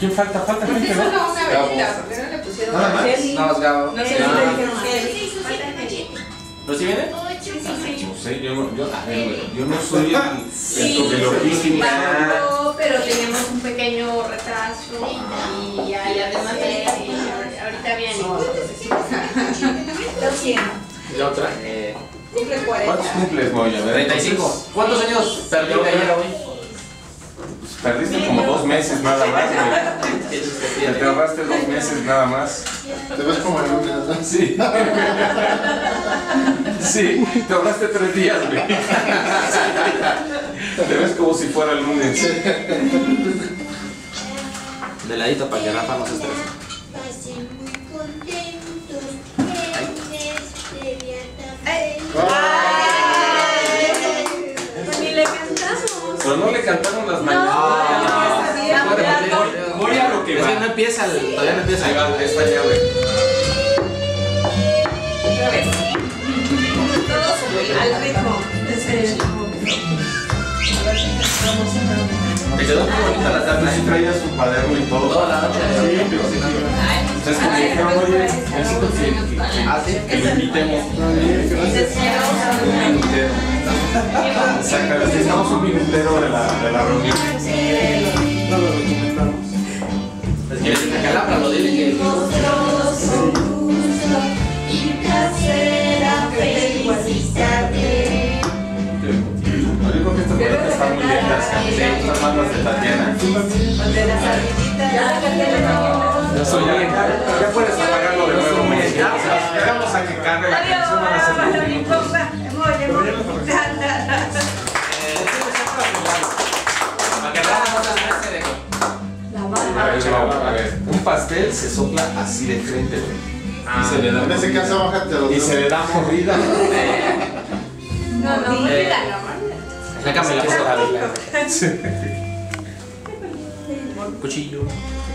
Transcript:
¿Quién falta? Falta gente, ¿no? Una velita, ¿por qué no le pusieron? Nada más. Nada más Gabo. No sé si le dijeron Kelly. ¿No sí viene? No sé, yo no soy el logística. Pero teníamos un pequeño retraso y además ahorita viene. Lo siento. ¿Y la otra? Cumple 40. ¿Cuántos cumples, Moya? 35. ¿Cuántos años perdiste ayer hoy? Perdiste como 2 meses nada más, güey. Te ahorraste 2 meses nada más. Te ves como el lunes, ¿no? Sí. Sí, te ahorraste 3 días, güey. Te ves como si fuera el lunes. De ladito para que Rafa no se estrese. Ni le cantamos. Pero no le cantaron las mañanas. Voy a lo que Es va. que no empieza, todavía no empieza. Ahí va, esta llave. Otra vez. Todos al ritmo. Me quedó muy bonita la Tú tabla. sí traías su cuaderno y todo. Toda la noche. Sí, pero sí. Entonces, como dijeron, oye, necesito que lo invitemos. Un minutero. Exacto, necesitamos un minutero de la reunión. Es que le calabra, lo dile que. Yo digo que estas boletas están muy lindas. Sí, están más las de Tatiana. Ya puedes apagarlo de nuevo, Moya. Vamos a que cargue la canción, van a ser 2 minutos. Para que Rafa no se estrese de. A ver, un pastel se sopla así de frente, güey. Y se le da En ese caso, bájate los y se le da mordida. No, mira, no. Sácame la foto. Cuchillo.